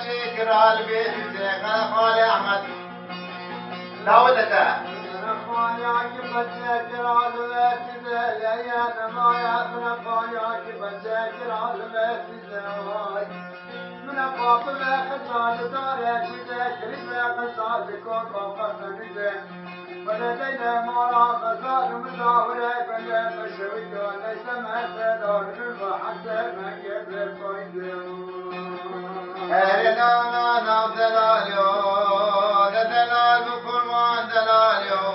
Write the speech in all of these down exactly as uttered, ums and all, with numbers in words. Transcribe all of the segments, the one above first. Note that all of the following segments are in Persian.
شكر البيت زيك خالي أحمد داودته خالي عجبت شكر البيت زيك يا ما يا خالي عجبت شكر البيت زيك من فاطمة خصال دارك وذكر ما خصال كون فوق زيك ولدينا مرا غزال مزاورة بلا مشوي ليس ما تدار حتى ما يبرد طيب أرنا ما دلاليو دلال بكل ما دلاليو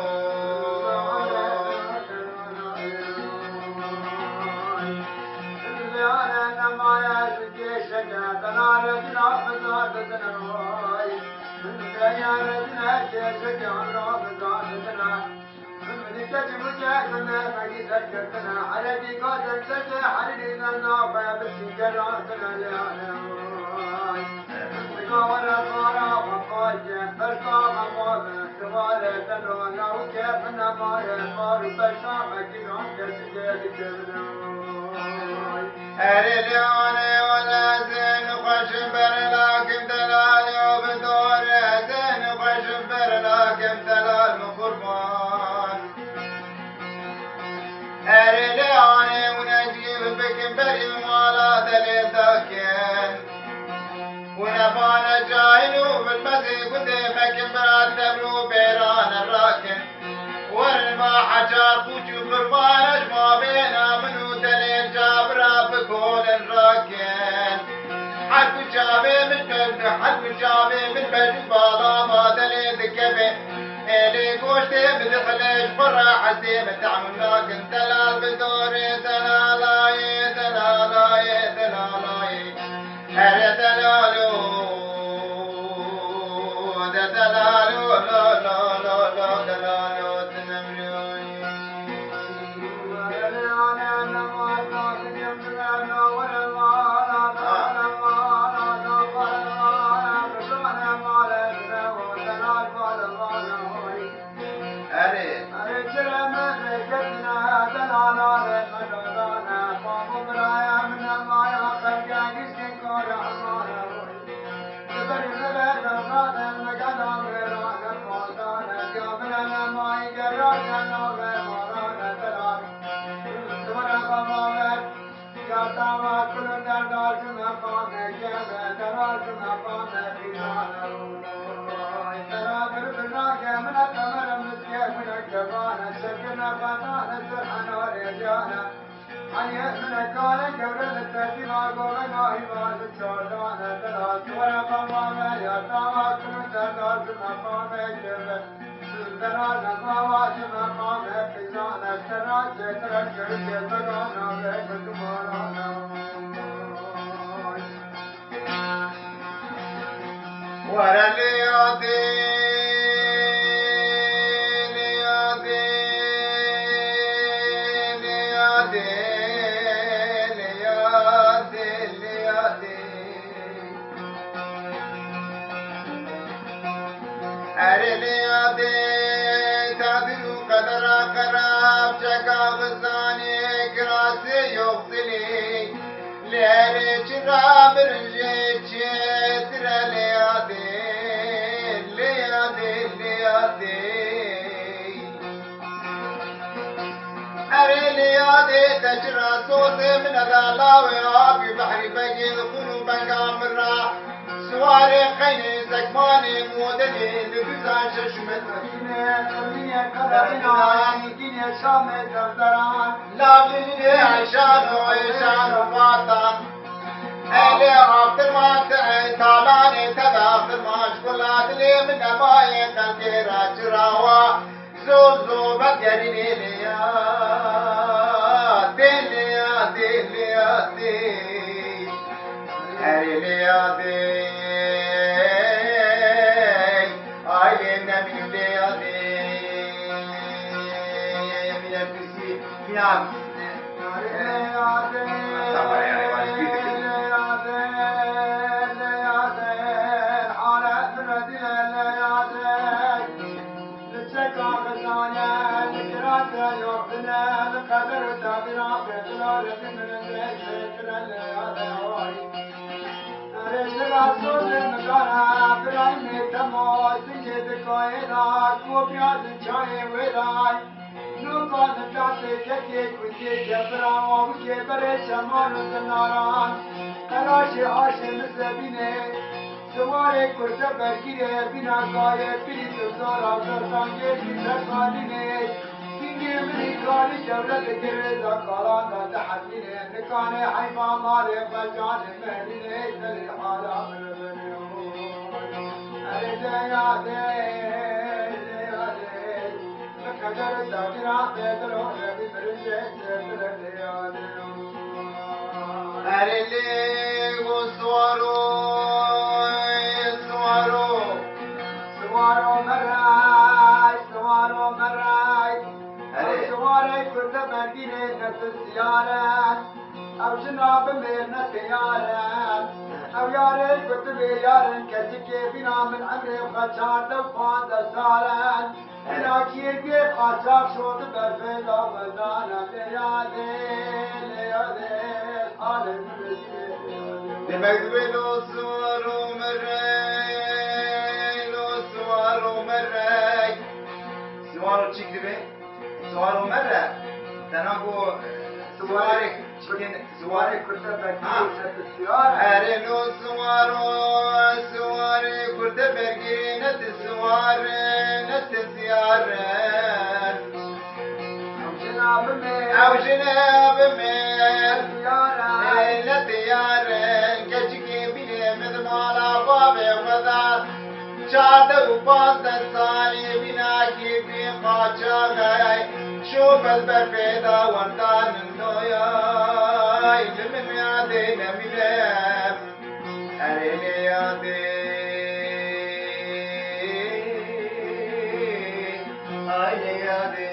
أنا ما يشكي شجع دلال جناب زاد دناي يا رجنا شجع راب زاد دنا من كتب جاكنا فقد ذكرتنا على دي قادر تجي حريري لنا بس جراتنا يا ولا صار وقاية برقا مقامة كبارة تنونا وكيفنا ما يصار بشامة كنون كسجاد كبنا أريليوني ولا زين خشبر لكن دلالي وبدور زين خشبر لكن دلال مقربان أريليوني ونجيب بكم بريم ولا دليل داكين ونبانا جاينو بالمزي قدامك براد دبلو بيران الراكن ورما حجار بوجو برمان اجمع بينا منو دليل جابرا بكون الراكن حلق جابي من بلد حلق جابي من بلد بالا ما دليل ذكبي إلي قوشتي بدخلش برا حسي متعمل لكن دلال بدوري دلالاي دلالاي دلالاي هل دلالو دلالو لا لا لا لا دلالو تنمريوني رسول المدارة برايم تموت جد كويدا كوبيا دشاي ويداي نو كان تعطي كتيك وتي جبرا وكي بريش مان الناران تراشي عاشي مسبيني سواري كرت بركيري بنا قاية بريد زورا زرطانجي بسرطانيني سينجي مني كالي جولة جرزا قالانا تحديني نكاني حيفا ماري فجاني مهديني تلي حالا من بنيو أريد يا ديل يا ديل فكدر تاجرا بيدرو نبي مرجع تدر يا ديل أريلي وسوارو سوارو سوارو مراي سوارو مراي سواري كرد مدينة نت الزيارة أو جناب ميرنا تيارة أو ياري كنت بيارن كتكي بنا من عمري وخشار دوفان دسارة إنا كير بي خاشاك شوط برفيدا وزانا ليادي ليادي حالي لمكتبي لو سوارو مراي لو سوارو مراي سوارو تشيك دبي سوارو مرة تناقو سوارك تشيكين سواري سوارك كنت مدينة نت الزيارة أرنو سوارو سواري كنت برقي نت سوار نت سيارة أو جناب مير أو جناب مير زيارة نتيارة كشكي بني مدمالا بابي ومدار شاد وباز سالي بنا كي بي قاچا غاي شوف البرفيدا وردان النويا من يادي نميلم أريني يادي أريني يادي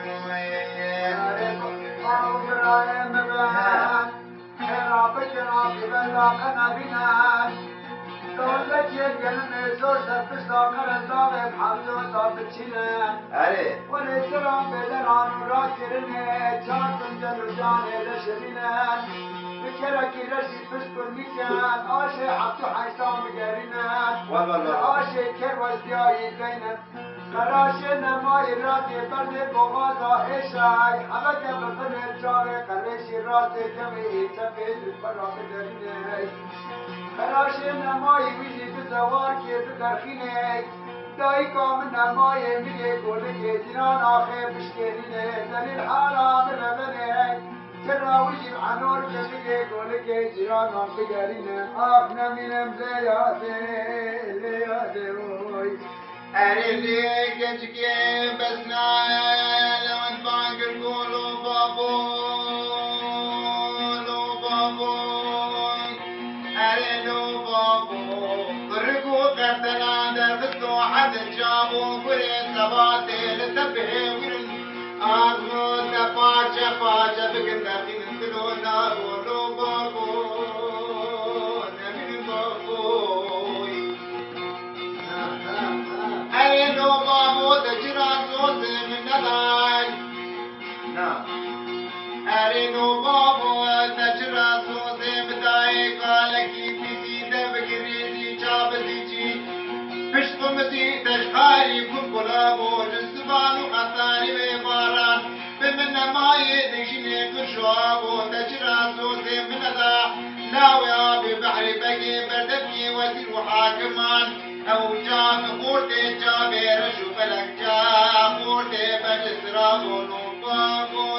أري ونسلام بدران راكرنه چارتن جلو جانه لشرينه بكرك رشي بشكر مكان آشي حبتو حيسان بقرينه والله آشي كر وزياي بينه خراشي نماي راتي برد بغازا إشاي حبك بفر الجاوي قريشي راتي كمي تفيد الفرع بقرينه خراشي نماي ويجي بزوار كي بدرخينه دايكم نماي ملي قولك جنان آخر بشكرينه دليل حالا مربنه تراويجي عنور كملي قولك جنان آخر بقرينه آخ نمينم زيادي ليادي وي أري ليك كشكي بسنا لون بانكر قولو بابو لو بابو أري لو بابو برقو قتنا درفتو حد جابو بري سباتي لتبهي ورن آغمو تفاجة فاجة بقن دخين انتلو نارو لو بابو نمين بابو أي لو بابو تجرى صوت من نداي نعم أي لو بابو تجرى صوت بداي قالك يبتدي دبكريزي جابزيجي بشق مسي تشخاري كن قلابو جسبان وخطاري بباران بمن ما يدشني كشوابو تجرى صوت من نداي لاوي ببحر بقي بردبكي وزير وحاكمان أو جاب قورتي جابير شو فلك جاب قورتي بجسرا بولو بابو